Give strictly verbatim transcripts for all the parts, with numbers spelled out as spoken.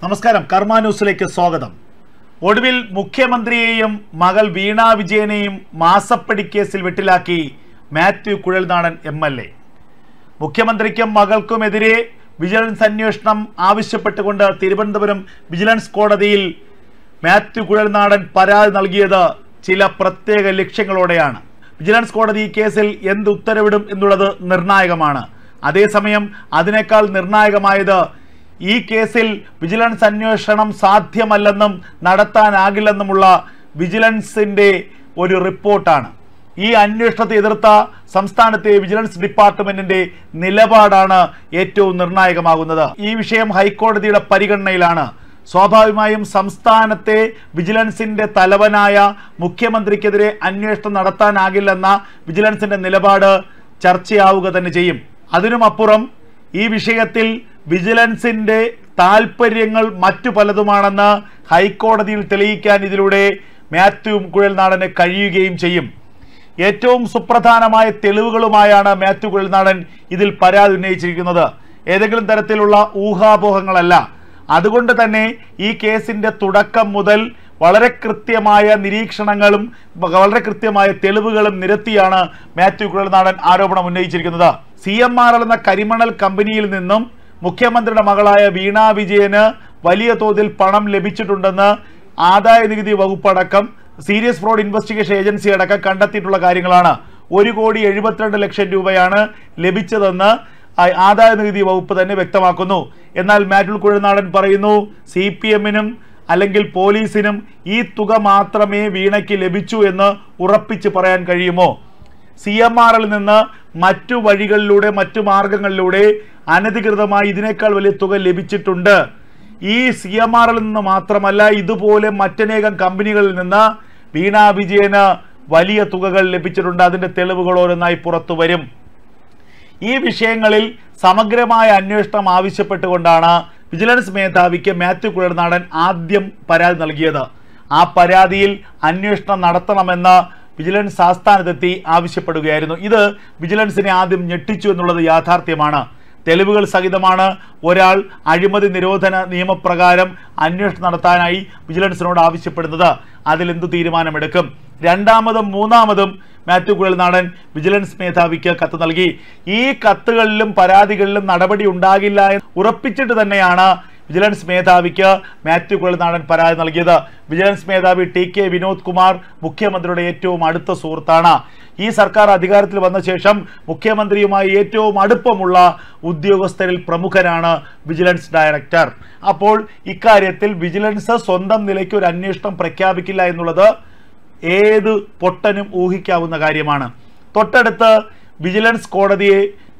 നമസ്കാരം, കർമ്മ ന്യൂസിലേക്ക് സ്വാഗതം. ഒടുവിൽ മുഖ്യമന്ത്രിയെയും മകൾ വീണ വിജയനെയും മാസപ്പടി കേസിൽ വെട്ടിലാക്കി Mathew Kuzhalnadan M L A. മുഖ്യമന്ത്രിക്കും മകൾക്കുമെതിരെ വിജിലൻസ് അന്വേഷണം ആവശ്യപ്പെട്ടുകൊണ്ട് തിരുവനന്തപുരം വിജിലൻസ് കോടതിയിൽ മാത്യു കുഴൽനാടൻ പരാതി നൽകിയത് ചില പ്രത്യേക ലക്ഷ്യങ്ങളോടെയാണ്. വിജിലൻസ് കോടതി ഈ കേസിൽ എന്ത് ഉത്തരവിടും എന്നുള്ളത് നിർണായകമാണ്. അതേസമയം അതിനേക്കാൾ നിർണായകമായത് ഈ കേസിൽ വിജിലൻസ് അന്വേഷണം സാധ്യമല്ലെന്നും നടത്താനാകില്ലെന്നുമുള്ള വിജിലൻസിന്റെ ഒരു റിപ്പോർട്ടാണ്. ഈ അന്വേഷണത്തെ എതിർത്ത സംസ്ഥാനത്തെ വിജിലൻസ് ഡിപ്പാർട്ട്മെന്റിന്റെ നിലപാടാണ് ഏറ്റവും നിർണായകമാകുന്നത്. ഈ വിഷയം ഹൈക്കോടതിയുടെ പരിഗണനയിലാണ്. സ്വാഭാവികമായും സംസ്ഥാനത്തെ വിജിലൻസിന്റെ തലവനായ മുഖ്യമന്ത്രിക്കെതിരെ അന്വേഷണം നടത്താനാകില്ലെന്ന വിജിലൻസിന്റെ നിലപാട് ചർച്ചയാവുക തന്നെ ചെയ്യും. അതിനുമപ്പുറം ഈ വിഷയത്തിൽ വിജിലൻസിന്റെ താൽപര്യങ്ങൾ മറ്റു പലതുമാണെന്ന് ഹൈക്കോടതിയിൽ തെളിയിക്കാൻ ഇതിലൂടെ മാത്യു കുഴൽനാടന് കഴിയുകയും ചെയ്യും. ഏറ്റവും സുപ്രധാനമായ തെളിവുകളുമായാണ് മാത്യു കുഴൽനാടൻ ഇതിൽ പരാതി ഉന്നയിച്ചിരിക്കുന്നത്. ഏതെങ്കിലും തരത്തിലുള്ള ഊഹാപോഹങ്ങളല്ല. അതുകൊണ്ട് തന്നെ ഈ കേസിന്റെ തുടക്കം മുതൽ വളരെ കൃത്യമായ നിരീക്ഷണങ്ങളും വളരെ കൃത്യമായ തെളിവുകളും നിരത്തിയാണ് മാത്യു കുഴൽനാടൻ ആരോപണം ഉന്നയിച്ചിരിക്കുന്നത്. സി എം ആർ എൽ എന്ന കരിമണൽ കമ്പനിയിൽ നിന്നും മുഖ്യമന്ത്രിയുടെ മകളായ വീണ വിജയന് വലിയ തോതിൽ പണം ലഭിച്ചിട്ടുണ്ടെന്ന് ആദായ നികുതി വകുപ്പടക്കം സീരിയസ് ഫ്രോഡ് ഇൻവെസ്റ്റിഗേഷൻ ഏജൻസി അടക്കം കണ്ടെത്തിയിട്ടുള്ള കാര്യങ്ങളാണ്. ഒരു കോടി എഴുപത്തിരണ്ട് ലക്ഷം രൂപയാണ് ലഭിച്ചതെന്ന് ആദായ നികുതി വകുപ്പ് തന്നെ വ്യക്തമാക്കുന്നു. എന്നാൽ മാത്യു കുഴൽനാടൻ പറയുന്നു, സി പി എമ്മിനും അല്ലെങ്കിൽ പോലീസിനും ഈ തുക മാത്രമേ വീണയ്ക്ക് ലഭിച്ചു എന്ന് ഉറപ്പിച്ച് പറയാൻ കഴിയുമോ? സി എം ആർ എൽ നിന്ന് മറ്റു വഴികളിലൂടെ മറ്റു മാർഗങ്ങളിലൂടെ അനധികൃതമായി ഇതിനേക്കാൾ വലിയ തുക ലഭിച്ചിട്ടുണ്ട്. ഈ സി എം ആർ എൽ നിന്ന് മാത്രമല്ല, ഇതുപോലെ മറ്റനേകം കമ്പനികളിൽ നിന്ന് വീണ വിജയന് വലിയ തുകകൾ ലഭിച്ചിട്ടുണ്ട്. അതിന്റെ തെളിവുകൾ ഓരോന്നായി പുറത്തു വരും. ഈ വിഷയങ്ങളിൽ സമഗ്രമായ അന്വേഷണം ആവശ്യപ്പെട്ടുകൊണ്ടാണ് വിജിലൻസ് മേധാവിക്ക് മാത്യു കുഴൽനാടൻ ആദ്യം പരാതി നൽകിയത്. ആ പരാതിയിൽ അന്വേഷണം നടത്തണമെന്ന് വിജിലൻസ് ആസ്ഥാനത്തെത്തി ആവശ്യപ്പെടുകയായിരുന്നു. ഇത് വിജിലൻസിനെ ആദ്യം ഞെട്ടിച്ചു എന്നുള്ളത് യാഥാർത്ഥ്യമാണ്. തെളിവുകൾ സഹിതമാണ് ഒരാൾ അഴിമതി നിരോധന നിയമപ്രകാരം അന്വേഷണം നടത്താനായി വിജിലൻസിനോട് ആവശ്യപ്പെടുന്നത്. അതിലെന്തു തീരുമാനമെടുക്കും? രണ്ടാമതും മൂന്നാമതും മാത്യു കുഴൽനാടൻ വിജിലൻസ് മേധാവിക്ക് കത്ത് നൽകി. ഈ കത്തുകളിലും പരാതികളിലും നടപടി ഉണ്ടാകില്ല എന്ന് ഉറപ്പിച്ചിട്ട് തന്നെയാണ് വിജിലൻസ് മേധാവിക്ക് മാത്യു കുഴൽനാടൻ പരാതി നൽകിയത്. വിജിലൻസ് മേധാവി ടി കെ വിനോദ് കുമാർ മുഖ്യമന്ത്രിയുടെ ഏറ്റവും അടുത്ത സുഹൃത്താണ്. ഈ സർക്കാർ അധികാരത്തിൽ വന്ന ശേഷം മുഖ്യമന്ത്രിയുമായി ഏറ്റവും അടുപ്പമുള്ള ഉദ്യോഗസ്ഥരിൽ പ്രമുഖനാണ് വിജിലൻസ് ഡയറക്ടർ. അപ്പോൾ ഇക്കാര്യത്തിൽ വിജിലൻസ് സ്വന്തം നിലയ്ക്ക് ഒരു അന്വേഷണം പ്രഖ്യാപിക്കില്ല എന്നുള്ളത് ഏത് പൊട്ടനും ഊഹിക്കാവുന്ന കാര്യമാണ്. തൊട്ടടുത്ത് വിജിലൻസ് കോടതിയെ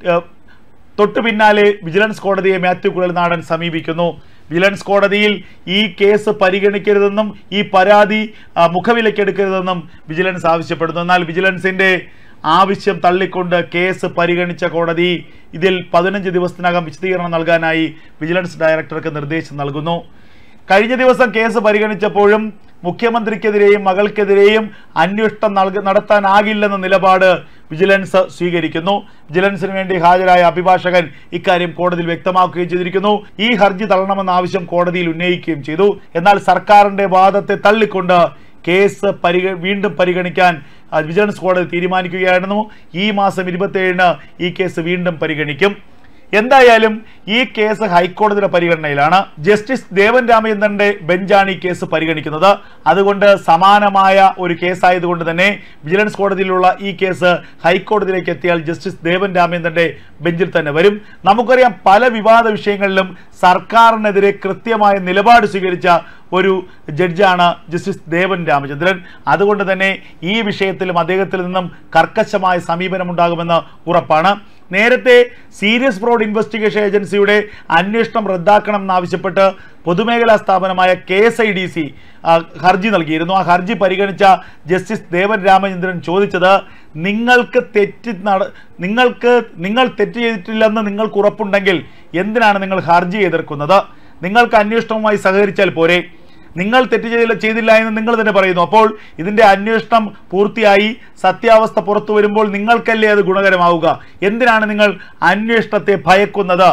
തൊട്ടു പിന്നാലെ വിജിലൻസ് കോടതിയെ മാത്യു കുഴൽനാടൻ സമീപിക്കുന്നു. വിജിലൻസ് കോടതിയിൽ ഈ കേസ് പരിഗണിക്കരുതെന്നും ഈ പരാതി മുഖവിലക്കെടുക്കരുതെന്നും വിജിലൻസ് ആവശ്യപ്പെടുന്നു. എന്നാൽ വിജിലൻസിന്റെ ആവശ്യം തള്ളിക്കൊണ്ട് കേസ് പരിഗണിച്ച കോടതി ഇതിൽ പതിനഞ്ച് ദിവസത്തിനകം വിശദീകരണം നൽകാനായി വിജിലൻസ് ഡയറക്ടർക്ക് നിർദ്ദേശം നൽകുന്നു. കഴിഞ്ഞ ദിവസം കേസ് പരിഗണിച്ചപ്പോഴും മുഖ്യമന്ത്രിക്കെതിരെയും മകൾക്കെതിരെയും അന്വേഷണം നൽക നടത്താനാകില്ലെന്ന നിലപാട് വിജിലൻസ് സ്വീകരിക്കുന്നു. വിജിലൻസിന് വേണ്ടി ഹാജരായ അഭിഭാഷകൻ ഇക്കാര്യം കോടതിയിൽ വ്യക്തമാക്കുകയും ചെയ്തിരിക്കുന്നു. ഈ ഹർജി തള്ളണമെന്ന ആവശ്യം കോടതിയിൽ ഉന്നയിക്കുകയും ചെയ്തു. എന്നാൽ സർക്കാരിന്റെ വാദത്തെ തള്ളിക്കൊണ്ട് കേസ് പരിഗ വീണ്ടും പരിഗണിക്കാൻ വിജിലൻസ് കോടതി തീരുമാനിക്കുകയായിരുന്നു. ഈ മാസം ഇരുപത്തി ഏഴിന് ഈ കേസ് വീണ്ടും പരിഗണിക്കും. എന്തായാലും ഈ കേസ് ഹൈക്കോടതിയുടെ പരിഗണനയിലാണ്. ജസ്റ്റിസ് ദേവൻ രാമചന്ദ്രന്റെ ബെഞ്ചാണ് ഈ കേസ് പരിഗണിക്കുന്നത്. അതുകൊണ്ട് സമാനമായ ഒരു കേസായതുകൊണ്ട് തന്നെ വിജിലൻസ് കോടതിയിലുള്ള ഈ കേസ് ഹൈക്കോടതിയിലേക്ക് എത്തിയാൽ ജസ്റ്റിസ് ദേവൻ രാമചന്ദ്രന്റെ ബെഞ്ചിൽ തന്നെ വരും. നമുക്കറിയാം, പല വിവാദ വിഷയങ്ങളിലും സർക്കാരിനെതിരെ കൃത്യമായ നിലപാട് സ്വീകരിച്ച ഒരു ജഡ്ജാണ് ജസ്റ്റിസ് ദേവൻ രാമചന്ദ്രൻ. അതുകൊണ്ട് തന്നെ ഈ വിഷയത്തിലും അദ്ദേഹത്തിൽ നിന്നും കർക്കശമായ സമീപനമുണ്ടാകുമെന്ന് ഉറപ്പാണ്. നേരത്തെ സീരിയസ് ഫ്രോഡ് ഇൻവെസ്റ്റിഗേഷൻ ഏജൻസിയുടെ അന്വേഷണം റദ്ദാക്കണമെന്നാവശ്യപ്പെട്ട് പൊതുമേഖലാ സ്ഥാപനമായ K S I D C ഹർജി നൽകിയിരുന്നു. ആ ഹർജി പരിഗണിച്ച ജസ്റ്റിസ് ദേവൻ രാമചന്ദ്രൻ ചോദിച്ചത്, നിങ്ങൾക്ക് തെറ്റ് നട നിങ്ങൾക്ക് നിങ്ങൾ തെറ്റ് ചെയ്തിട്ടില്ലെന്ന് നിങ്ങൾക്ക് ഉറപ്പുണ്ടെങ്കിൽ എന്തിനാണ് നിങ്ങൾ ഹർജി എതിർക്കുന്നത്? നിങ്ങൾക്ക് അന്വേഷണവുമായി സഹകരിച്ചാൽ പോരെ? നിങ്ങൾ തെറ്റ് ചെയ്തില്ല ചെയ്തില്ല എന്ന് നിങ്ങൾ തന്നെ പറയുന്നു. അപ്പോൾ ഇതിന്റെ അന്വേഷണം പൂർത്തിയായി സത്യാവസ്ഥ പുറത്തു വരുമ്പോൾ നിങ്ങൾക്കല്ലേ അത് ഗുണകരമാവുക? എന്തിനാണ് നിങ്ങൾ അന്വേഷണത്തെ ഭയക്കുന്നത്?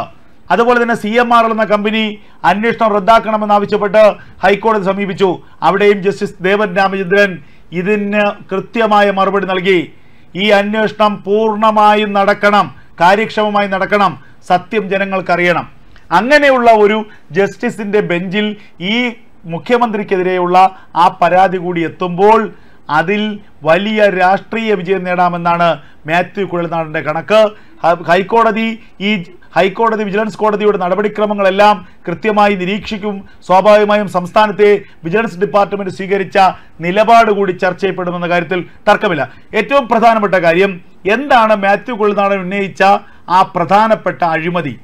അതുപോലെ തന്നെ സി എം ആർ എൽ എന്ന കമ്പനി അന്വേഷണം റദ്ദാക്കണമെന്നാവശ്യപ്പെട്ട് ഹൈക്കോടതി സമീപിച്ചു. അവിടെയും ജസ്റ്റിസ് ദേവൻ രാമചന്ദ്രൻ ഇതിന് കൃത്യമായ മറുപടി നൽകി. ഈ അന്വേഷണം പൂർണ്ണമായും നടക്കണം, കാര്യക്ഷമമായി നടക്കണം, സത്യം ജനങ്ങൾക്കറിയണം. അങ്ങനെയുള്ള ഒരു ജസ്റ്റിസിന്റെ ബെഞ്ചിൽ ഈ മുഖ്യമന്ത്രിക്കെതിരെയുള്ള ആ പരാതി കൂടി എത്തുമ്പോൾ അതിൽ വലിയ രാഷ്ട്രീയ വിജയം നേടാമെന്നാണ് മാത്യു കുഴൽനാടന്റെ കണക്ക്. ഹൈക്കോടതി ഈ ഹൈക്കോടതി വിജിലൻസ് കോടതിയുടെ നടപടിക്രമങ്ങളെല്ലാം കൃത്യമായി നിരീക്ഷിക്കും. സ്വാഭാവികമായും സംസ്ഥാനത്തെ വിജിലൻസ് ഡിപ്പാർട്ട്മെന്റ് സ്വീകരിച്ച നിലപാട് കൂടി ചർച്ച ചെയ്യപ്പെടുമെന്ന കാര്യത്തിൽ തർക്കമില്ല. ഏറ്റവും പ്രധാനപ്പെട്ട കാര്യം എന്താണ് മാത്യു കുഴൽനാടൻ ഉന്നയിച്ച ആ പ്രധാനപ്പെട്ട അഴിമതി?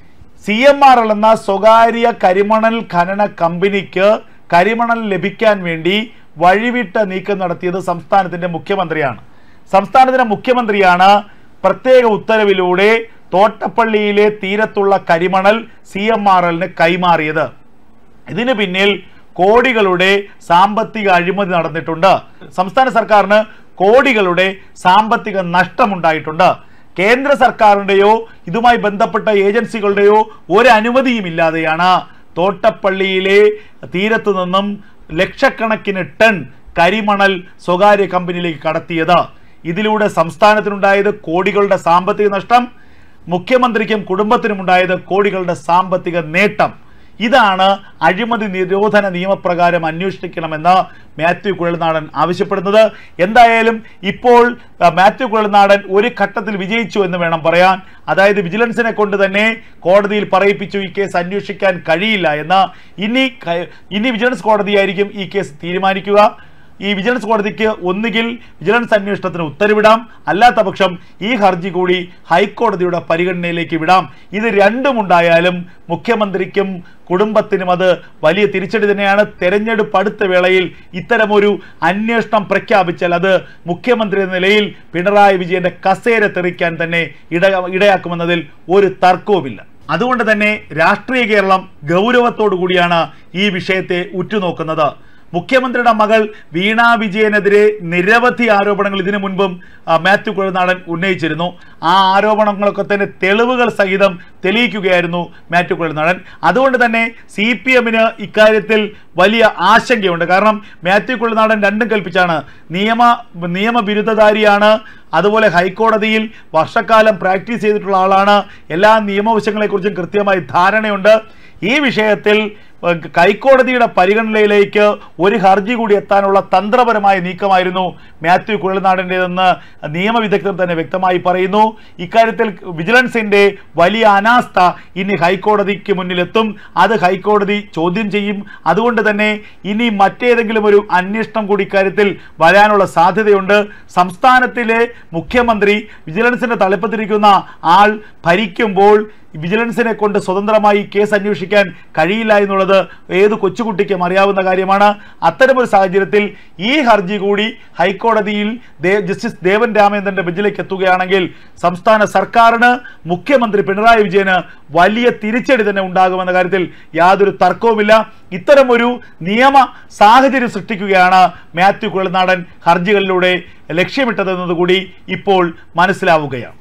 സി എം ആർ എൽ എന്ന സ്വകാര്യ കരിമണൽ ഖനന കമ്പനിക്ക് കരിമണൽ ലഭിക്കാൻ വേണ്ടി വഴിവിട്ട നീക്കം നടത്തിയത് സംസ്ഥാനത്തിന്റെ മുഖ്യമന്ത്രിയാണ്. സംസ്ഥാനത്തിന്റെ മുഖ്യമന്ത്രിയാണ് പ്രത്യേക ഉത്തരവിലൂടെ തോട്ടപ്പള്ളിയിലെ തീരത്തുള്ള കരിമണൽ സി എം ആർ എല്ലിന് കൈമാറിയത്. ഇതിന് പിന്നിൽ കോടികളുടെ സാമ്പത്തിക അഴിമതി നടന്നിട്ടുണ്ട്. സംസ്ഥാന സർക്കാരിന് കോടികളുടെ സാമ്പത്തിക നഷ്ടമുണ്ടായിട്ടുണ്ട്. കേന്ദ്ര സർക്കാരിന്റെയോ ഇതുമായി ബന്ധപ്പെട്ട ഏജൻസികളുടെയോ ഒരു അനുമതിയും ഇല്ലാതെയാണ് തോട്ടപ്പള്ളിയിലെ തീരത്തു നിന്നും ലക്ഷക്കണക്കിന് ടൺ കരിമണൽ സ്വകാര്യ കമ്പനിയിലേക്ക് കടത്തിയത്. ഇതിലൂടെ സംസ്ഥാനത്തിനുണ്ടായത് കോടികളുടെ സാമ്പത്തിക നഷ്ടം, മുഖ്യമന്ത്രിക്കും കുടുംബത്തിനുമുണ്ടായത് കോടികളുടെ സാമ്പത്തിക നേട്ടം. ഇതാണ് അഴിമതി നിരോധന നിയമപ്രകാരം അന്വേഷിക്കണമെന്ന് മാത്യു കുഴൽനാടൻ ആവശ്യപ്പെടുന്നത്. എന്തായാലും ഇപ്പോൾ മാത്യു കുഴൽനാടൻ ഒരു ഘട്ടത്തിൽ വിജയിച്ചു എന്ന് വേണം പറയാൻ. അതായത് വിജിലൻസിനെ കൊണ്ട് തന്നെ കോടതിയിൽ പറയിപ്പിച്ചു ഈ കേസ് അന്വേഷിക്കാൻ കഴിയില്ല എന്ന്. ഇനി ഇനി വിജിലൻസ് കോടതിയായിരിക്കും ഈ കേസ് തീരുമാനിക്കുക. ഈ വിജിലൻസ് കോടതിക്ക് ഒന്നുകിൽ വിജിലൻസ് അന്വേഷണത്തിന് ഉത്തരവിടാം, അല്ലാത്ത പക്ഷം ഈ ഹർജി കൂടി ഹൈക്കോടതിയുടെ പരിഗണനയിലേക്ക് വിടാം. ഇത് രണ്ടും ഉണ്ടായാലും മുഖ്യമന്ത്രിക്കും കുടുംബത്തിനും അത് വലിയ തിരിച്ചടി തന്നെയാണ്. തെരഞ്ഞെടുപ്പ് അടുത്ത വേളയിൽ ഇത്തരമൊരു അന്വേഷണം പ്രഖ്യാപിച്ചാൽ അത് മുഖ്യമന്ത്രി എന്ന നിലയിൽ പിണറായി വിജയന്റെ കസേര തെറിക്കാൻ തന്നെ ഇട ഇടയാക്കുമെന്നതിൽ ഒരു തർക്കവുമില്ല. അതുകൊണ്ട് തന്നെ രാഷ്ട്രീയ കേരളം ഗൗരവത്തോടു കൂടിയാണ് ഈ വിഷയത്തെ ഉറ്റുനോക്കുന്നത്. മുഖ്യമന്ത്രിയുടെ മകൾ വീണ വിജയനെതിരെ നിരവധി ആരോപണങ്ങൾ ഇതിനു മുൻപും മാത്യു കുഴൽനാടൻ ഉന്നയിച്ചിരുന്നു. ആ ആരോപണങ്ങളൊക്കെ തന്നെ തെളിവുകൾ സഹിതം തെളിയിക്കുകയായിരുന്നു മാത്യു കുഴൽനാടൻ. അതുകൊണ്ട് തന്നെ സി പി എമ്മിന് ഇക്കാര്യത്തിൽ വലിയ ആശങ്കയുണ്ട്. കാരണം മാത്യു കുഴൽനാടൻ രണ്ടും കൽപ്പിച്ചാണ്. നിയമ നിയമബിരുദധാരിയാണ്, അതുപോലെ ഹൈക്കോടതിയിൽ വർഷക്കാലം പ്രാക്ടീസ് ചെയ്തിട്ടുള്ള ആളാണ്, എല്ലാ നിയമവശങ്ങളെക്കുറിച്ചും കൃത്യമായി ധാരണയുണ്ട്. ഈ വിഷയത്തിൽ ഹൈക്കോടതിയുടെ പരിഗണനയിലേക്ക് ഒരു ഹർജി കൂടി എത്താനുള്ള തന്ത്രപരമായ നീക്കമായിരുന്നു മാത്യു കുഴൽനാടൻ്റെതെന്ന് നിയമവിദഗ്ധർ തന്നെ വ്യക്തമായി പറയുന്നു. ഇക്കാര്യത്തിൽ വിജിലൻസിന്റെ വലിയ അനാസ്ഥ ഇനി ഹൈക്കോടതിക്ക് മുന്നിലെത്തും. അത് ഹൈക്കോടതി ചോദ്യം ചെയ്യും. അതുകൊണ്ട് തന്നെ ഇനി മറ്റേതെങ്കിലും ഒരു അന്വേഷണം കൂടി ഇക്കാര്യത്തിൽ വരാനുള്ള സാധ്യതയുണ്ട്. സംസ്ഥാനത്തിലെ മുഖ്യമന്ത്രി വിജിലൻസിന്റെ തലപ്പത്തിരിക്കുന്ന ആൾ ഭരിക്കുമ്പോൾ വിജിലൻസിനെ കൊണ്ട് സ്വതന്ത്രമായി കേസ് അന്വേഷിക്കാൻ കഴിയില്ല എന്നുള്ളത് ഏത് കൊച്ചുകുട്ടിക്കും അറിയാവുന്ന കാര്യമാണ്. അത്തരമൊരു സാഹചര്യത്തിൽ ഈ ഹർജി കൂടി ഹൈക്കോടതിയിൽ ജസ്റ്റിസ് ദേവൻ രാമചന്ദ്രന്റെ ബെഞ്ചിലേക്ക് എത്തുകയാണെങ്കിൽ സംസ്ഥാന സർക്കാരിന്, മുഖ്യമന്ത്രി പിണറായി വിജയന് വലിയ തിരിച്ചടി തന്നെ ഉണ്ടാകുമെന്ന കാര്യത്തിൽ യാതൊരു തർക്കവുമില്ല. ഇത്തരമൊരു നിയമ സാഹചര്യം സൃഷ്ടിക്കുകയാണ് മാത്യു കുഴൽനാടൻ ഹർജികളിലൂടെ ലക്ഷ്യമിട്ടതെന്നതുകൂടി ഇപ്പോൾ മനസ്സിലാവുകയാണ്.